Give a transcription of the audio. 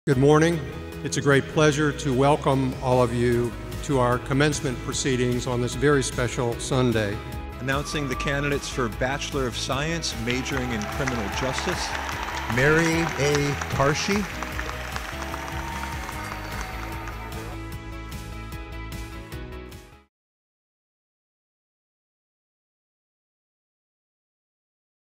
Good morning. It's a great pleasure to welcome all of you to our commencement proceedings on this very special Sunday. Announcing the candidates for Bachelor of Science, majoring in Criminal Justice. Mary A. Karshi.